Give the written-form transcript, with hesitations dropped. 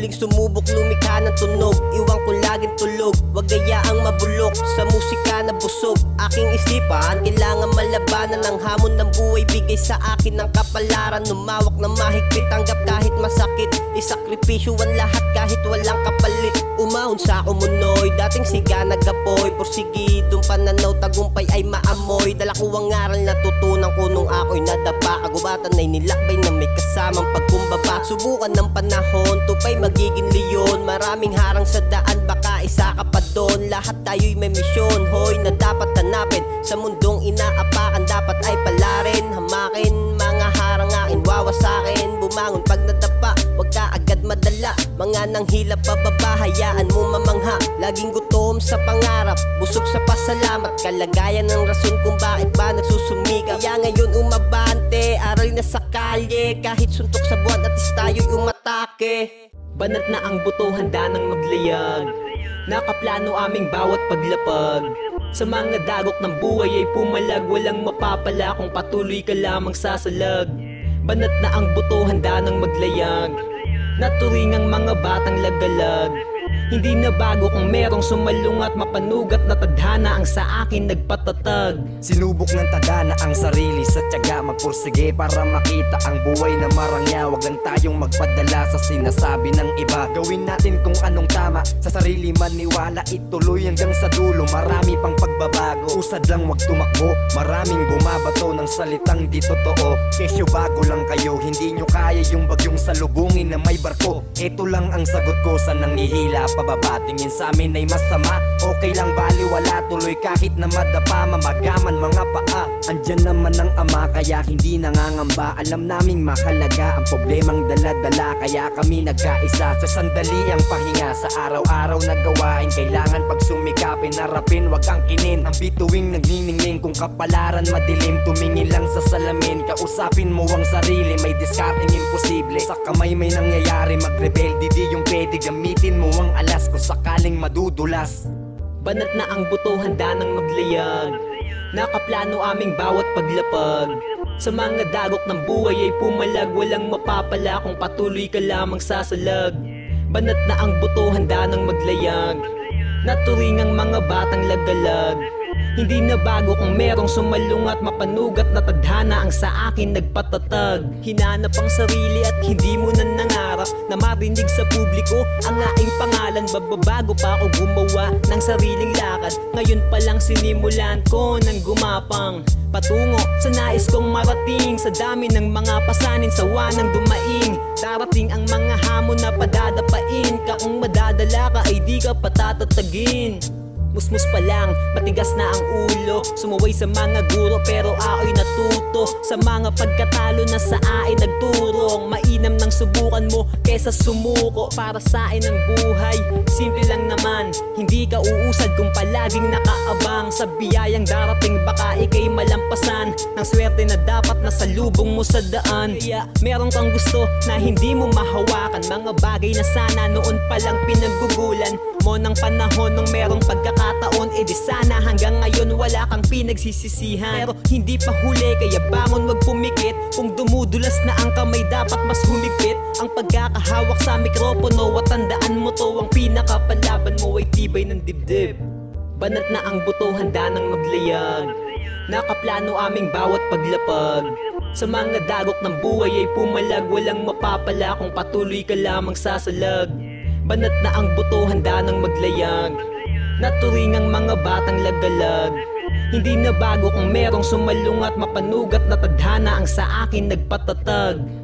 muling sumubok lumikha ng tunog. Iwan ko laging tulog, wag gayaang mabulok sa musika na busog. Aking isipan, kailangan malabanan ng hamon ng buhay. Bigay sa akin ng kapalaran, lumawak na mahigpit. Tanggap kahit masakit, isakripisyo ang lahat kahit walang kapalit. Umahon sa kumunoy, dating siga nagapoy. Porsigidong pananaw, tagumpay ay maamoy. Dala ko ang aral na tutunan ko nung ako'y nadapa. Kagubatan ay nilakbay na may kasamang pagkumbaba. Subukan ng panahon, tupay magiging leon. Maraming harang sa daan, baka isa ka pa doon. Lahat tayo'y may misyon, hoy, na dapat hanapin. Sa mundong inaapakan, dapat ay palarin. Hamakin, mga harang akin, wawasakin. Bumangon pag nadapa, wag ka agad madala. Mga nang hilap pababa, hayaan mo mamangha. Laging gutom sa pangarap, busog sa pasalamat. Kalagayan ng rason kung bakit ba nagsusumika. Kaya ngayon umabante, aral na sa kalye. Kahit suntok sa buwan at is tayo'y umatake. Banat na ang buto, handa ng maglayag. Nakaplano aming bawat paglapag. Sa mga dagok ng buhay ay pumalag. Walang mapapala kung patuloy ka lamang sasalag. Banat na ang buto, handa ng maglayag. Naturing ang mga batang lagalag. Hindi na bago kung merong sumalungat. Mapanugat na tadhana ang sa akin nagpatatag. Sinubok ng tadhana ang sarili sa tiyaga. Magpursige para makita ang buhay na marangya. Wag lang tayong magpadala sa sinasabi ng iba. Gawin natin kung anong tama, sa sarili maniwala. Ituloy hanggang sa dulo, marami pang pagbabago. Usad lang wag tumakbo, maraming bumabato ng salitang di totoo. Kesyo bago lang kayo, hindi nyo kaya yung bagyong salubungin na may barko. Ito lang ang sagot ko sa nangihila pababa. Tingin sa amin ay masama, okay lang baliwala. Tuloy kahit na madapa, mamagaman mga paa. Andyan naman ang ama, kaya hindi nangangamba. Alam naming mahalaga ang problemang dala-dala. Kaya kami nagkaisa sa sandali ang pahinga. Sa araw-araw na gawain, kailangan pag sumikapin, harapin, wag ang kinin. Ang bituing nagniningning, kung kapalaran madilim, tumingin lang sa salamin. Kausapin mo ang sarili, may diskarting imposible. Sa kamay may nangyayari, magrebelde di yung pwede. Gamitin mo ang alas kung sakaling madudulas. Banat na ang buto, handa ng maglayag. Nakaplano aming bawat paglapag. Sa mga dagok ng buhay ay pumalag. Walang mapapala kung patuloy ka lamang sasalag. Banat na ang buto, handa ng maglayag. Naturing ang mga batang lagalag. Hindi na bago kung merong sumalungat. Mapanugat na tadhana ang sa akin nagpatatag. Hinanap ang sarili at hindi mo na nangarap na marinig sa publiko ang aking pangalan. Bababago pa ako gumawa ng sariling lakad. Ngayon pa lang sinimulan ko nang gumapang patungo sa nais kong marating. Sa dami ng mga pasanin, sawa ng dumaing. Darating ang mga hamon na padadapain ka. Kung madadala ka ay di ka patatatagin. Musmus pa lang, matigas na ang ulo. Sumuway sa mga guro pero ako'y natuto. Sa mga pagkatalo na sa akin nagturong. Mainam nang subukan mo kesa sumuko. Para sa akin ang buhay, simple lang naman. Hindi ka uusad kung palaging nakaabang. Sa biyayang darating baka ikay malampasan ng swerte na dapat nasa lubong mo sa daan. Kaya meron kang gusto na hindi mo mahawakan. Mga bagay na sana noon palang pinagugulan mo ng panahon nung merong pagkakataon. E di sana hanggang ngayon wala kang pinagsisisihan. Pero hindi pa huli kaya bangon wag pumikit. Kung dumudulas na ang kamay dapat mas humigpit ang pagkakahawak sa mikropono. At tandaan mo to, ang pinakapalaban mo ay tibay ng dibdib. Banat na ang buto, handa ng maglayag. Nakaplano aming bawat paglapag. Sa mga dagok ng buhay ay pumalag. Walang mapapala kung patuloy ka lamang sasalag. Banat na ang buto, handa ng maglayag. Naturing ang mga batang lagalag. Hindi na bago kung merong sumalungat. Mapanugat na tadhana ang sa akin nagpatatag.